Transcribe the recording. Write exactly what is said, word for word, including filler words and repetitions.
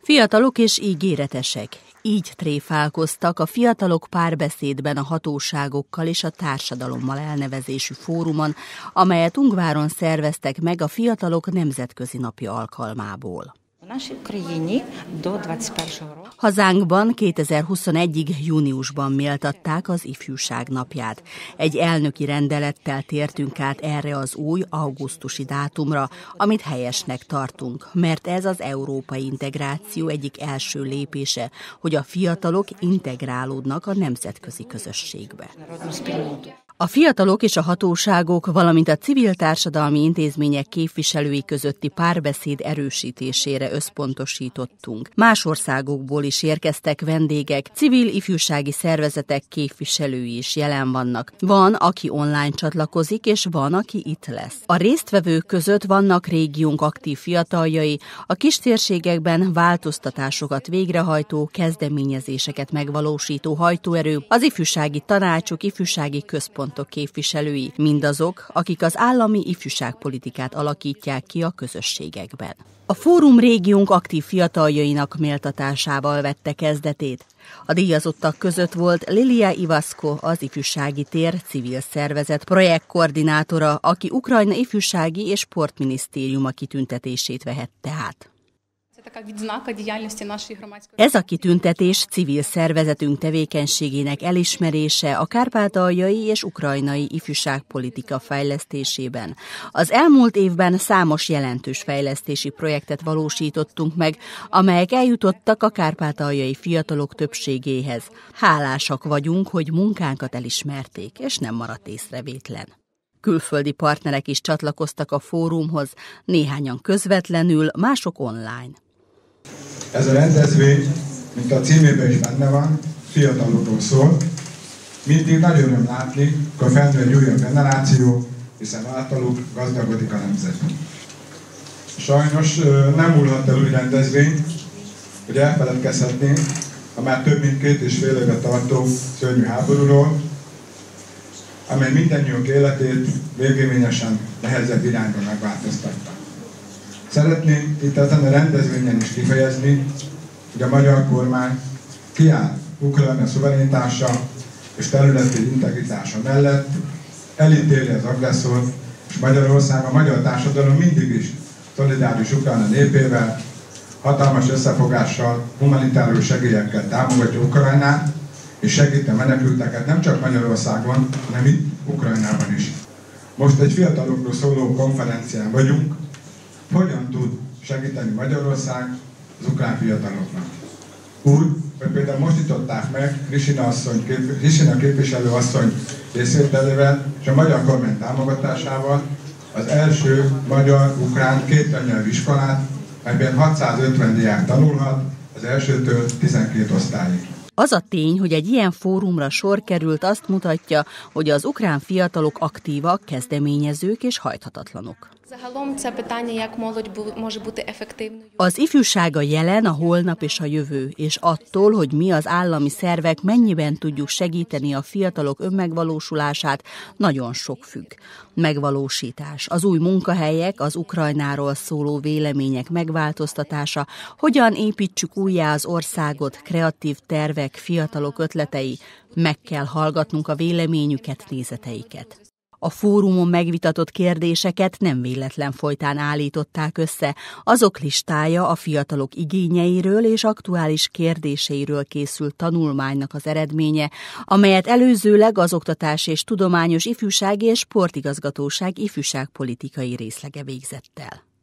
Fiatalok és ígéretesek. Így tréfálkoztak a Fiatalok Párbeszédben a hatóságokkal és a társadalommal elnevezésű fórumon, amelyet Ungváron szerveztek meg a Fiatalok Nemzetközi Napja alkalmából. Hazánkban kétezer-huszonegyig júniusban méltatták az Ifjúság Napját. Egy elnöki rendelettel tértünk át erre az új augusztusi dátumra, amit helyesnek tartunk, mert ez az európai integráció egyik első lépése, hogy a fiatalok integrálódnak a nemzetközi közösségbe. A fiatalok és a hatóságok, valamint a civil társadalmi intézmények képviselői közötti párbeszéd erősítésére összpontosítottunk. Más országokból is érkeztek vendégek, civil ifjúsági szervezetek képviselői is jelen vannak. Van, aki online csatlakozik, és van, aki itt lesz. A résztvevők között vannak régiónk aktív fiataljai, a kistérségekben változtatásokat végrehajtó, kezdeményezéseket megvalósító hajtóerő, az ifjúsági tanácsok, ifjúsági központ képviselői, mindazok, akik az állami ifjúságpolitikát alakítják ki a közösségekben. A fórum régiónk aktív fiataljainak méltatásával vette kezdetét. A díjazottak között volt Lilia Ivasko, az Ifjúsági Tér civil szervezet projektkoordinátora, aki Ukrajna ifjúsági és sportminisztériuma kitüntetését vehette át. Ez a kitüntetés civil szervezetünk tevékenységének elismerése a kárpátaljai és ukrajnai ifjúságpolitika fejlesztésében. Az elmúlt évben számos jelentős fejlesztési projektet valósítottunk meg, amelyek eljutottak a kárpátaljai fiatalok többségéhez. Hálásak vagyunk, hogy munkánkat elismerték, és nem maradt észrevétlen. Külföldi partnerek is csatlakoztak a fórumhoz, néhányan közvetlenül, mások online. Ez a rendezvény, mint a címében is benne van, fiatalokról szól. Mindig nagy öröm látni, hogy felnő egy újabb generáció, hiszen általuk gazdagodik a nemzet. Sajnos nem múlhat el új rendezvény, hogy elfeledkezhetnénk a már több mint két és fél éve tartó szörnyű háborúról, amely mindannyiunk életét végérvényesen nehezebb irányba megváltoztatta. Szeretném itt ezen a rendezvényen is kifejezni, hogy a magyar kormány kiáll Ukrajna szuverenitása és területi integritása mellett, elítéli az agresszort, és Magyarország, a magyar társadalom mindig is szolidáris Ukrajna népével, hatalmas összefogással, humanitárius segélyekkel támogatja Ukrajnát, és segíti a menekülteket nem csak Magyarországon, hanem itt Ukrajnában is. Most egy fiatalokról szóló konferencián vagyunk. Hogyan tud segíteni Magyarország az ukrán fiataloknak? Úgy, hogy például most nyitották meg Krisina, asszony, kép, Krisina képviselő asszony részvételével és a magyar kormány támogatásával az első magyar-ukrán kétanyelvű iskolát, melyben hatszázötven diák tanulhat az elsőtől tizenkét osztályig. Az a tény, hogy egy ilyen fórumra sor került, azt mutatja, hogy az ukrán fiatalok aktívak, kezdeményezők és hajthatatlanok. Az ifjúság a jelen, a holnap és a jövő, és attól, hogy mi az állami szervek mennyiben tudjuk segíteni a fiatalok önmegvalósulását, nagyon sok függ. Megvalósítás, az új munkahelyek, az Ukrajnáról szóló vélemények megváltoztatása, hogyan építsük újjá az országot, kreatív tervek, fiatalok ötletei, meg kell hallgatnunk a véleményüket, nézeteiket. A fórumon megvitatott kérdéseket nem véletlen folytán állították össze, azok listája a fiatalok igényeiről és aktuális kérdéseiről készült tanulmánynak az eredménye, amelyet előzőleg az Oktatás és Tudományos Ifjúsági és Sportigazgatóság ifjúságpolitikai részlege végzett el.